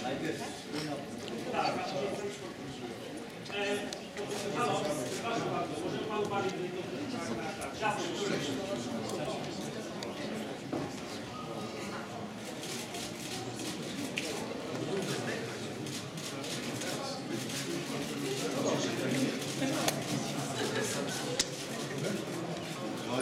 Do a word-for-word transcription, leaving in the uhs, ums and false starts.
Tak. Halo, przepraszam bardzo, może panu palić do